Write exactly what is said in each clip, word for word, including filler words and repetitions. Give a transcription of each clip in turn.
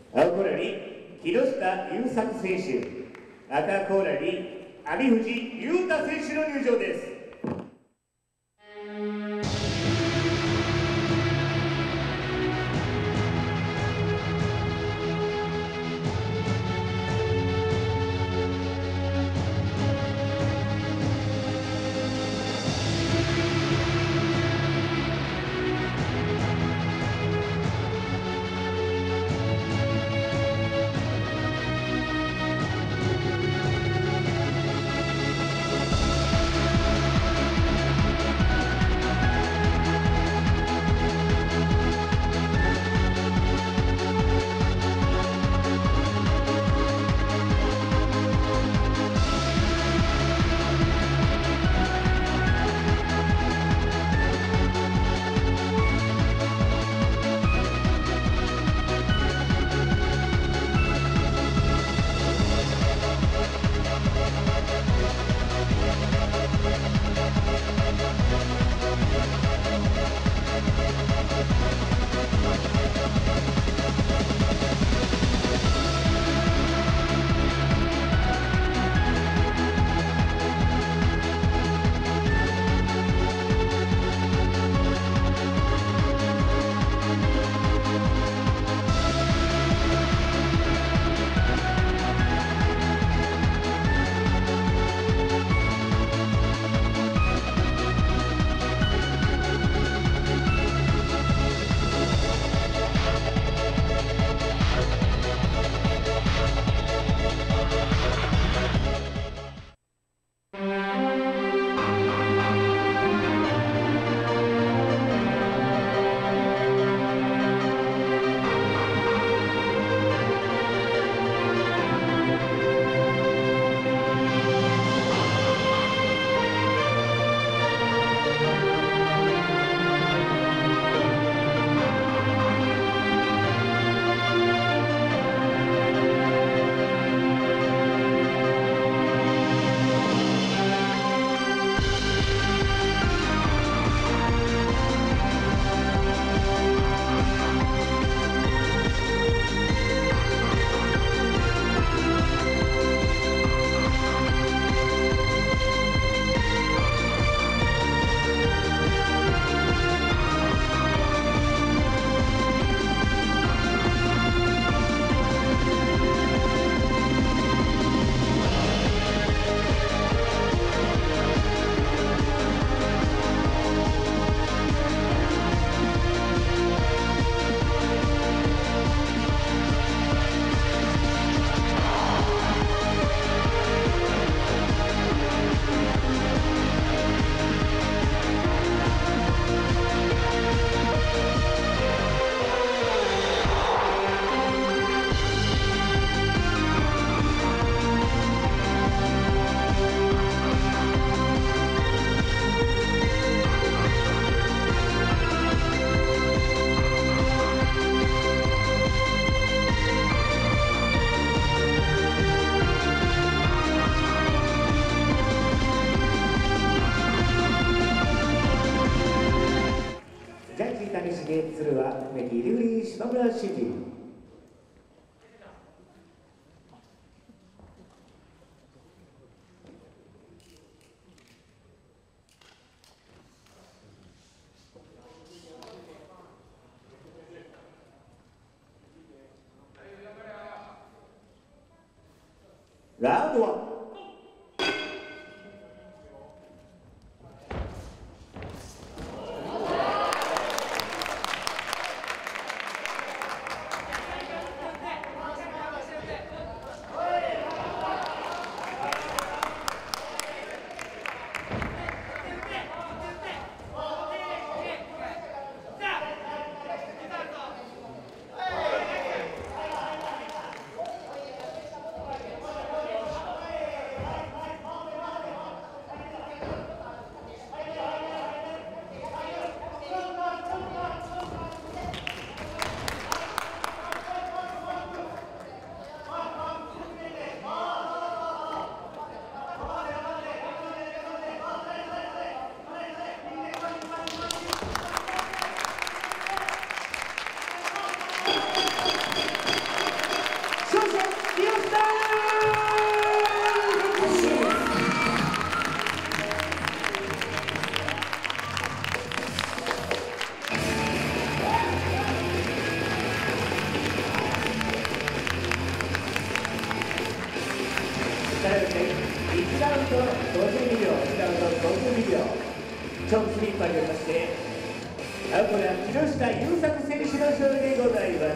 青コーラに木下優作選手、赤コーラに網藤優太選手の入場です。鶴は梅木リリー島村真司。ラウンドワン。 とごじゅうにびょう、時間とごじゅうにびょう、超スリッパによりまして、青コーナー、木下優作選手の勝利でございます。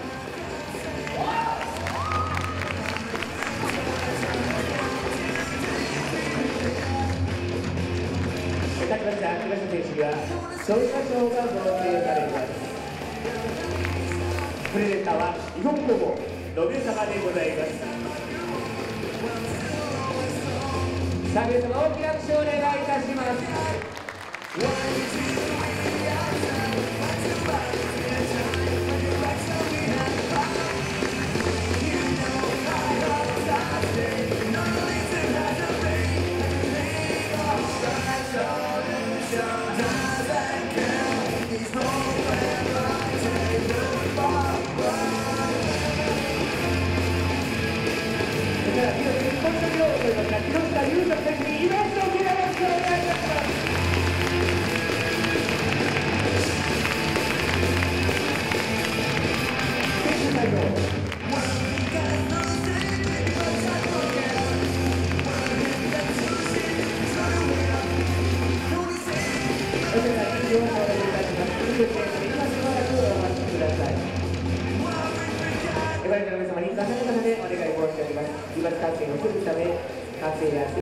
勝ちました木下選手には賞金賞が贈呈されます。プレゼンターは日本工房のべ様でございます。さあ皆様大きな拍手をお願いいたします。ご覧の皆様に重ね重ねお願い申し上げます。自罰関係を防ぐため、完成や